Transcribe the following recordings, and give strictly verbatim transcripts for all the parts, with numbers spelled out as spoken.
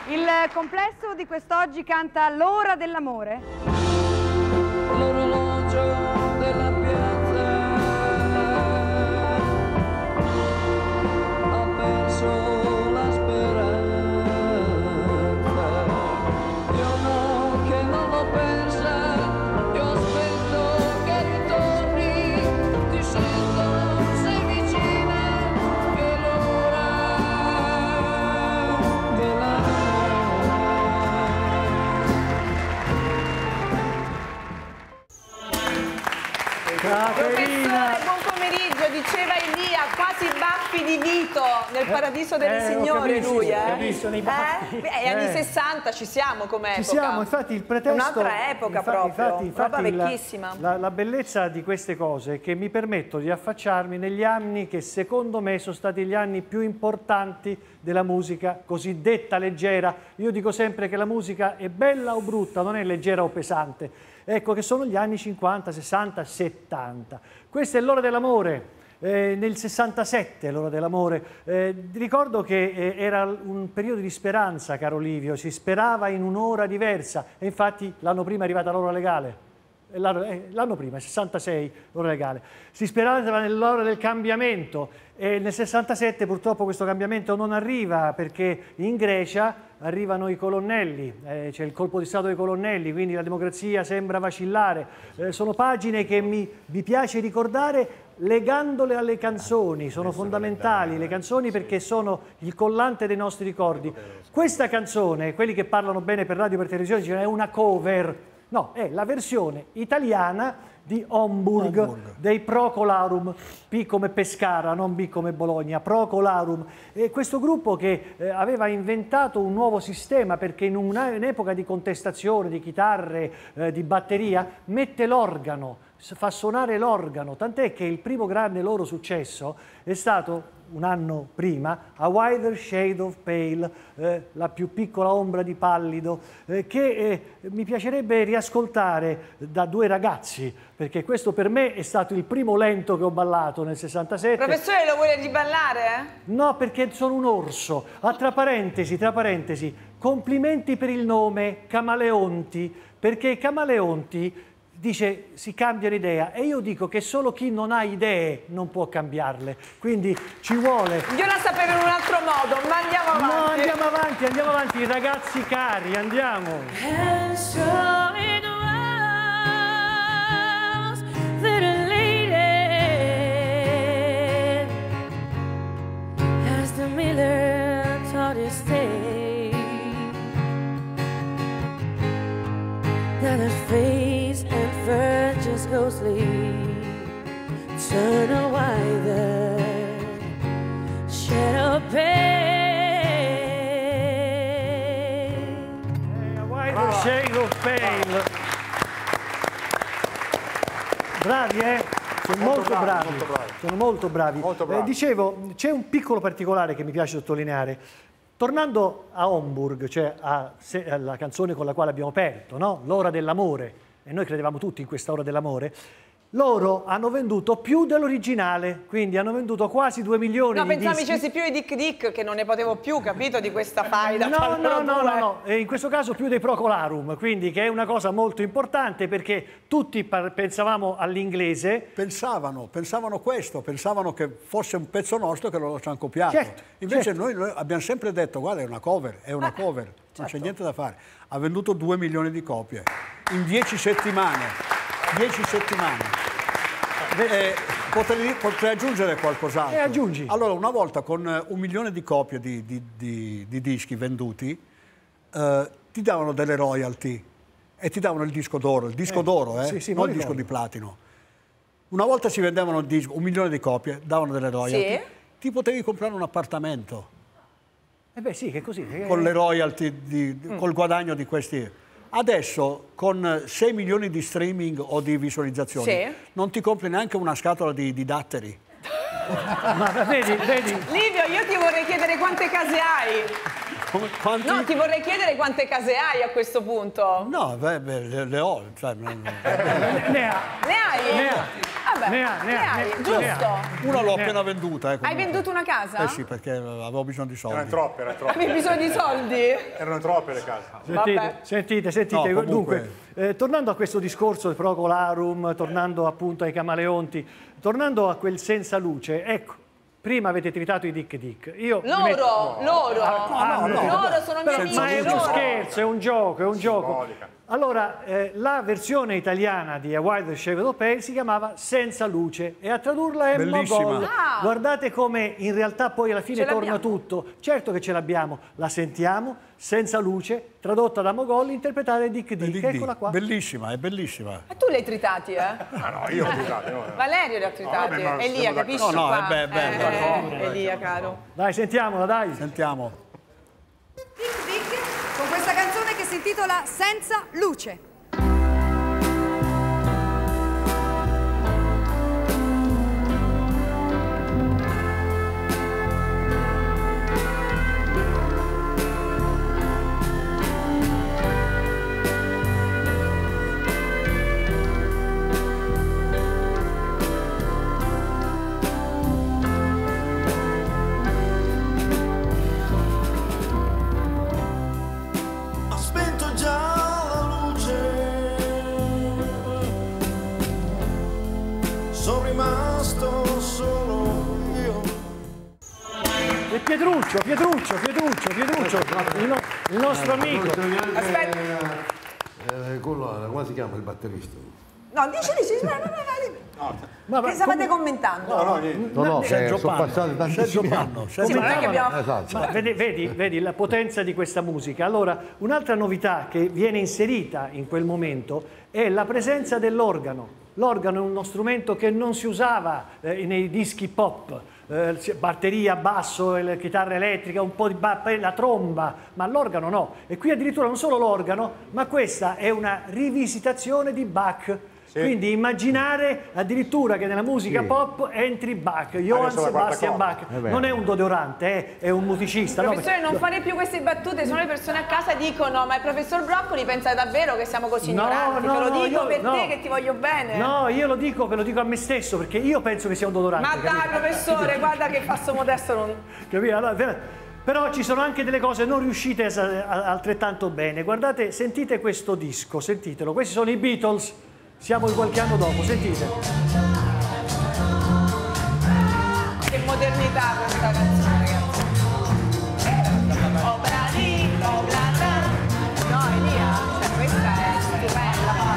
Il complesso di quest'oggi canta L'ora dell'amore. L'orologio della piazza ha perso la speranza. Io no, che non l'ho persa, io aspetto che ritorni, ti sento, sei vicina, che l'ora dell'amore. Professore, buon pomeriggio, diceva Elia, quasi baffi di Vito nel Paradiso delle eh, Signore, capito, lui, sì, eh? ho visto nei baffi. Eh? Beh, anni Eh. sessanta ci siamo come Ci epoca. siamo, infatti il pretesto... Un'altra epoca infatti, proprio, infatti, infatti roba la- vecchissima. La, la bellezza di queste cose è che mi permetto di affacciarmi negli anni che secondo me sono stati gli anni più importanti della musica cosiddetta leggera. Io dico sempre che la musica è bella o brutta, non è leggera o pesante. Ecco che sono gli anni cinquanta, sessanta, settanta. Questa è l'ora dell'amore. Eh, nel sessantasette l'ora dell'amore. Eh, ricordo che eh, era un periodo di speranza, caro Livio, si sperava in un'ora diversa e infatti l'anno prima è arrivata l'ora legale. L'anno eh, prima, sessantasei, l'ora legale. Si sperava nell'ora del cambiamento e nel sessantasette purtroppo questo cambiamento non arriva perché in Grecia arrivano i colonnelli, eh, c'è il colpo di stato dei colonnelli, quindi la democrazia sembra vacillare. Eh, sono pagine che mi, mi piace ricordare legandole alle canzoni, sono fondamentali le canzoni perché sono il collante dei nostri ricordi. Questa canzone, quelli che parlano bene per radio e per televisione dicono è una cover, no, è la versione italiana di Homburg, Homburg, dei Procolarum, P come Pescara, non B come Bologna, Procolarum. E questo gruppo che eh, aveva inventato un nuovo sistema perché in un'epoca di contestazione, di chitarre, eh, di batteria, mette l'organo, fa suonare l'organo, tant'è che il primo grande loro successo è stato un anno prima, A Wider Shade of Pale, eh, la più piccola ombra di pallido, eh, che eh, mi piacerebbe riascoltare da due ragazzi, perché questo per me è stato il primo lento che ho ballato nel sessantasette. Professore, lo vuole riballare? No, perché sono un orso. Ah, tra parentesi, tra parentesi, complimenti per il nome Camaleonti, perché Camaleonti dice si cambia l'idea e io dico che solo chi non ha idee non può cambiarle, quindi ci vuole... Io la sapevo in un altro modo, ma andiamo avanti. No, andiamo avanti, andiamo avanti, ragazzi cari, andiamo. And so it was that a lady, as the miller taught his tale, that her face and fur just ghostly turn a wider shade of pale. A Wider Shade of Pale. Bravi, eh? Sono molto, molto, bravi, bravi. molto bravi. Sono molto bravi. Molto bravi. Eh, dicevo, c'è un piccolo particolare che mi piace sottolineare. Tornando a Homburg, cioè a, se, alla canzone con la quale abbiamo aperto, no? L'ora dell'amore, e noi credevamo tutti in questa ora dell'amore, loro hanno venduto più dell'originale, quindi hanno venduto quasi due milioni no, di pensavo dischi. dicessi più di Dick Dick, che non ne potevo più, capito, di questa faida. No, no, no, no, no, e in questo caso più dei Procolarum, quindi che è una cosa molto importante perché tutti pensavamo all'inglese. Pensavano, pensavano questo, pensavano che fosse un pezzo nostro che lo ci hanno copiato. Certo, Invece certo. Noi, noi abbiamo sempre detto, guarda, è una cover, è una Ah, cover, non certo. c'è niente da fare. Ha venduto due milioni di copie in dieci settimane. Dieci settimane. Eh, potrei, potrei aggiungere qualcos'altro. E aggiungi. Allora, una volta con un milione di copie di, di, di, di dischi venduti, eh, ti davano delle royalty e ti davano il disco d'oro, il disco eh, d'oro, eh, sì, sì, non il disco di platino. Una volta si vendevano un, disco, un milione di copie, davano delle royalty, sì. Ti potevi comprare un appartamento. Eh beh sì, che così. Con le royalty, di, mm. col guadagno di questi... Adesso con sei milioni di streaming o di visualizzazioni sì. non ti compri neanche una scatola di, di datteri. Ma vedi, vedi. Livio, io ti vorrei chiedere quante case hai. Quanti... No, ti vorrei chiedere quante case hai a questo punto. No, beh, beh, le, le ho. Cioè, non... Ne ha. Ne hai? Ne ha. Vabbè, Ne ha, ne ne ha, hai, ne ha. giusto. Ne ha. Una l'ho appena venduta. Eh, Hai venduto una casa? Eh sì, perché avevo bisogno di soldi. Erano troppe, erano troppe. Avevi bisogno di soldi? Erano troppe le case. Sentite, Vabbè. sentite, sentite. No, Dunque, eh, tornando a questo discorso del Procolarum, tornando appunto ai Camaleonti, tornando a quel senza luce, ecco, prima avete tritato i Dick Dick. Io mi Loro, metto- loro, Ah, no, no. loro sono Però- miei ma è amici. uno loro. scherzo, è un gioco, è un gioco. Simbolica. Allora, eh, la versione italiana di A Wild Shade of Pale si chiamava Senza luce e a tradurla è Bellissima. Mogol. Ah. Guardate come in realtà poi alla fine Ce torna l'abbiamo. tutto. Certo che ce l'abbiamo, la sentiamo, Senza luce, tradotta da Mogol, interpretata da Dick Dick. Dick Dick. Eccola qua. Bellissima, è bellissima. Ma tu li hai tritati, eh? Ah no, io ho tritati. No, no. Valerio li ha tritati. vabbè, ma Elia, siamo capisci d'accordo. No, no, qua? è be- bello, Eh, d'accordo. Elia, caro. Dai, sentiamola, dai. Sentiamo. Dick Dick con questa canzone che si intitola Senza luce. Ho spento già la luce, sono rimasto solo io. E Pietruccio, Pietruccio, Pietruccio, Pietruccio, il, no- il nostro amico. Aspetta. Eh, quello, come si chiama il batterista? No, dici, dici, no, no, no, no. Ma- ma Che stavate come- commentando? No, no, niente. No, no, Sergio eh, sono Panno. passati Sergio tantissimi Panno. anni. Sergio Sì, ma non è che Panno. abbiamo... Esatto. Ma vedi, vedi, vedi la potenza di questa musica. Allora, un'altra novità che viene inserita in quel momento è la presenza dell'organo. L'organo è uno strumento che non si usava eh, nei dischi pop. Eh, batteria, basso, la chitarra elettrica, un po' di ba- la tromba, ma l'organo no. E qui addirittura non solo l'organo, ma questa è una rivisitazione di Bach. Sì. Quindi immaginare addirittura che nella musica Sì. pop entri Bach, Johann Adesso la quarta Sebastian corda. Bach. Eh beh. Non è un deodorante, eh, è un musicista. no? Professore, non fare più queste battute, se no le persone a casa dicono ma il professor Broccoli pensa davvero che siamo così No, ignoranti? no, Te lo no, dico io- per no. te che ti voglio bene. No, io lo dico, ve lo dico a me stesso, perché io penso che sia un deodorante. Ma dai, capito? professore, guarda che passo modesto non... Capito? Allora, ver- però ci sono anche delle cose non riuscite a- a- altrettanto bene. Guardate, sentite questo disco, sentitelo. Questi sono i Beatles, siamo di qualche anno dopo, sentite. Che modernità questa canzone, ragazzi. Obra di, obra da. No, Elia, cioè questa è stupenda.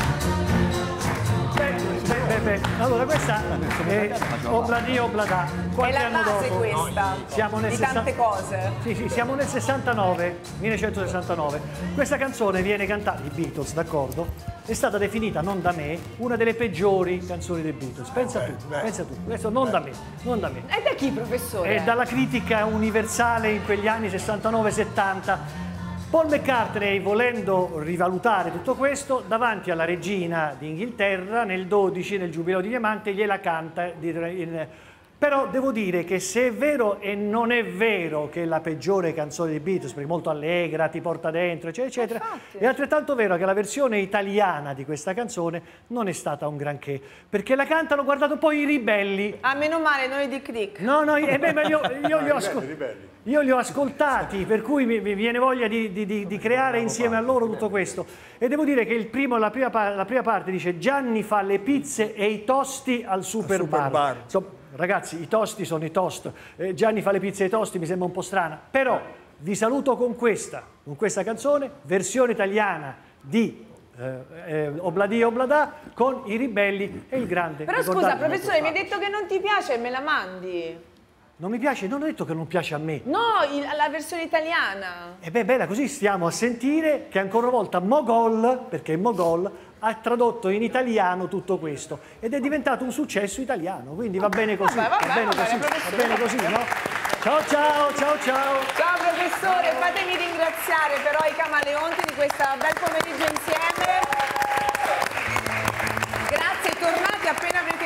Beh, beh, beh, beh. Allora, questa è Obladi Oblada. È Qualche la anno base dopo. questa, Siamo nel di sessa- tante cose. Sì, sì, siamo nel sessantanove, millenovecentosessantanove. Questa canzone viene cantata, i Beatles, d'accordo? È stata definita, non da me, una delle peggiori canzoni dei Beatles. Pensa tu, pensa tu. Questo non da me, non da me. E da chi, professore? E dalla critica universale in quegli anni sessantanove settanta. Paul McCartney, volendo rivalutare tutto questo, davanti alla regina d'Inghilterra, nel dodici, nel Giubileo di Diamante, gliela canta. di- in- Però devo dire che se è vero e non è vero che è la peggiore canzone dei Beatles, perché è molto allegra, ti porta dentro, eccetera, eccetera, è altrettanto vero che la versione italiana di questa canzone non è stata un granché, perché la cantano, guardate un po' i ribelli. Ah, meno male, noi Dick Dick. No, no, eh beh, ma io, io li ho ascol- Ribelli, ribelli. io li ho ascoltati, per cui mi, mi viene voglia di, di- di- di creare insieme a loro tutto questo. E devo dire che il primo, la, prima, pa- la prima parte dice Gianni fa le pizze e i tosti al super, Super bar. bar. Insomma, ragazzi, i tosti sono i toast. Eh, Gianni fa le pizze e i tosti mi sembra un po' strana. Però vi saluto con questa, con questa canzone, versione italiana di eh, eh, Obladi Oblada con i ribelli e il grande. Però scusa, ricordate- professore, mi hai detto che non ti piace e me la mandi. Non mi piace, non ho detto che non piace a me. No, il- la versione italiana. E beh, bella, così stiamo a sentire che ancora una volta Mogol, perché Mogol, ha tradotto in italiano tutto questo ed è diventato un successo italiano, quindi va bene così, Vabbè, vabbè, va bene va bene, così, va professore. bene così, no? Ciao ciao, ciao ciao! Ciao professore, fatemi ringraziare però i Camaleonti di questo bel pomeriggio insieme. Grazie, tornate appena avrete inciso.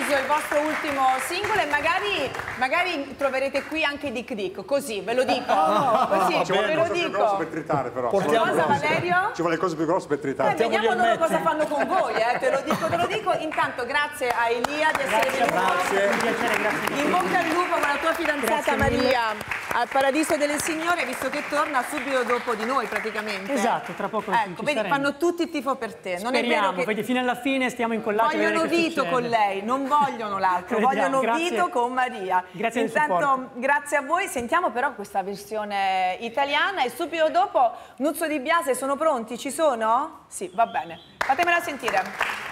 il vostro ultimo singolo e magari, magari troverete qui anche Dick Dick, così, ve lo dico. No, così, ci vuole ve lo cose più grosse dico. per tritare, però. Portiamo- Cosa, Valerio? Ci vuole cose più grosse per Eh, tritare. vediamo loro cosa fanno con voi, eh, te lo dico, te lo dico. Intanto grazie a Elia di essere venuto. Grazie. Un piacere, grazie. In bocca al lupo con la tua fidanzata Grazie mille. Maria al Paradiso delle Signore, visto che torna subito dopo di noi praticamente. Esatto, tra poco ci Ecco, vedi, saremo. fanno tutti il tifo per te. Non è Speriamo, vero che vedi, fino alla fine stiamo incollati a vedere vogliono che Vito succede. con lei, non vogliono l'altro, Vediamo, vogliono grazie. Vito con Maria. Grazie del Intanto, supporto. grazie a voi. Sentiamo però questa versione italiana e subito dopo Nuzzo Di Biase. Sono pronti? Ci sono? Sì, va bene. Fatemela sentire.